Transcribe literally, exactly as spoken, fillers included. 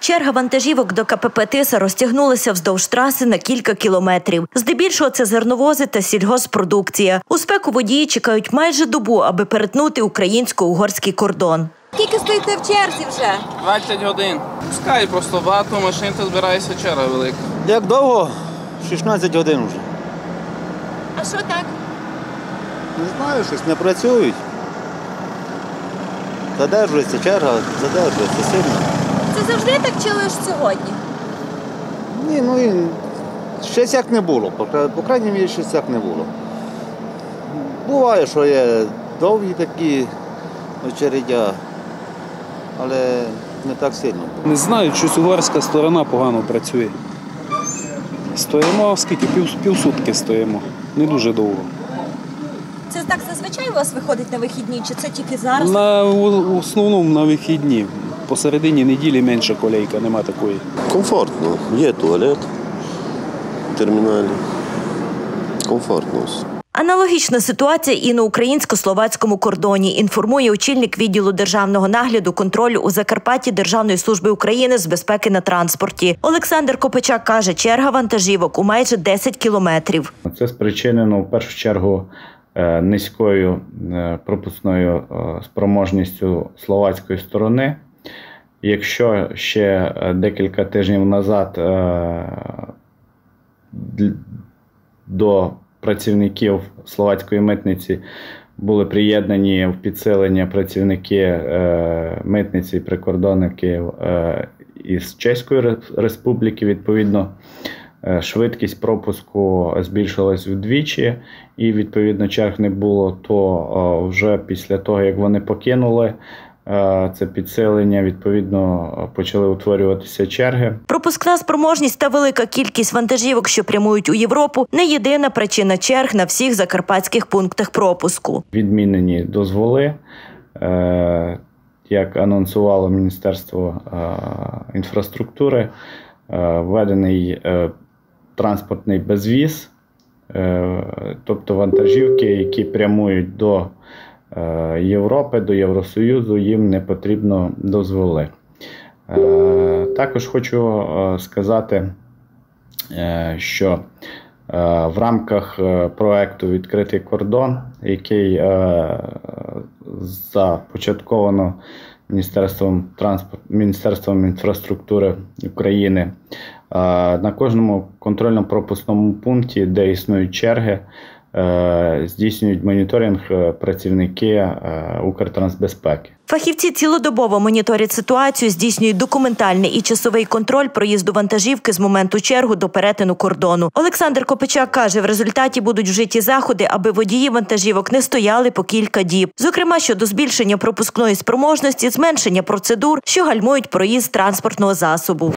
Черга вантажівок до ка пе пе «Тиса» розтягнулася вздовж траси на кілька кілометрів. Здебільшого це зерновози та сільгосппродукція. У спеку водії чекають майже добу, аби перетнути українсько-угорський кордон. Скільки стоїте в черзі вже? двадцять годин. Пускай просто багато машин, то збирається черга велика. Як довго? шістнадцять годин вже. А що так? Не знаю, щось не працюють. Задержується черга, задержується сильно. Це завжди так чи лише сьогодні? Ні, ну і щось як не було, по, по крайній мірі щось як не було. Буває, що є довгі такі очередя, але не так сильно. Не знаю, щось угорська сторона погано працює. Стоїмо, скільки, пів, півсутки стоїмо, не дуже довго. Це так зазвичай у вас виходить на вихідні, чи це тільки зараз? На, в основному на вихідні. Посередині неділі менша колейка, нема такої. Комфортно. Є туалет в терміналі. Комфортно. Аналогічна ситуація і на українсько-словацькому кордоні, інформує очільник відділу державного нагляду контролю у Закарпатті Державної служби України з безпеки на транспорті. Олександр Копичак каже, черга вантажівок у майже десять кілометрів. Це спричинено в першу чергу низькою пропускною спроможністю словацької сторони. Якщо ще декілька тижнів назад до працівників словацької митниці були приєднані в підсилення працівники митниці і прикордонників із Чеської Республіки, відповідно, швидкість пропуску збільшилась вдвічі і, відповідно, черг не було, то вже після того, як вони покинули це підсилення, відповідно, почали утворюватися черги. Пропускна спроможність та велика кількість вантажівок, що прямують у Європу, не єдина причина черг на всіх закарпатських пунктах пропуску. Відмінені дозволи, як анонсувало Міністерство інфраструктури, введений транспортний безвіз, тобто вантажівки, які прямують до Європи, до Євросоюзу, їм не потрібно дозволи. Також хочу сказати, що в рамках проекту «Відкритий кордон», який започатковано Міністерством транспорту, Міністерством інфраструктури України, на кожному контрольно-пропускному пункті, де існують черги, здійснюють моніторинг працівники Укртрансбезпеки. Фахівці цілодобово моніторять ситуацію, здійснюють документальний і часовий контроль проїзду вантажівки з моменту чергу до перетину кордону. Олександр Копичак каже, в результаті будуть вжиті заходи, аби водії вантажівок не стояли по кілька діб. Зокрема, щодо збільшення пропускної спроможності, зменшення процедур, що гальмують проїзд транспортного засобу.